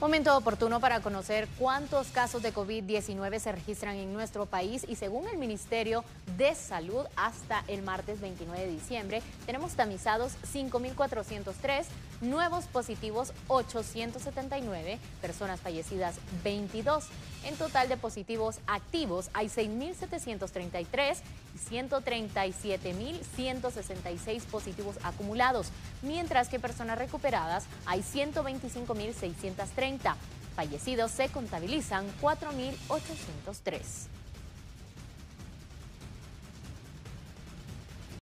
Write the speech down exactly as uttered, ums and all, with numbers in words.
Momento oportuno para conocer cuántos casos de COVID diecinueve se registran en nuestro país y según el Ministerio de Salud hasta el martes veintinueve de diciembre tenemos tamizados cinco mil cuatrocientos tres, nuevos positivos ochocientos setenta y nueve, personas fallecidas veintidós. En total de positivos activos hay seis mil setecientos treinta y tres y ciento treinta y siete mil ciento sesenta y seis positivos acumulados, mientras que personas recuperadas hay ciento veinticinco mil seiscientos treinta. Fallecidos se contabilizan cuatro mil ochocientos tres.